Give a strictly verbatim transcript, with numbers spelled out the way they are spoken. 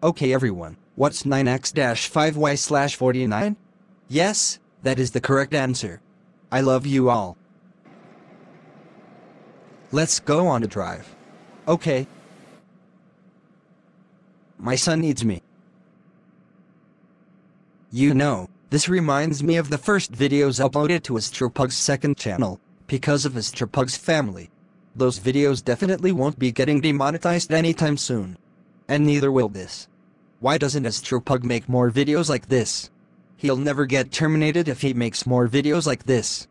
Okay everyone, what's nine x five y slash forty-nine? Yes, that is the correct answer. I love you all. Let's go on a drive. Okay. My son needs me. You know, this reminds me of the first videos uploaded to Astropug's second channel, because of Astropug's family. Those videos definitely won't be getting demonetized anytime soon. And neither will this. Why doesn't Astropug make more videos like this? He'll never get terminated if he makes more videos like this.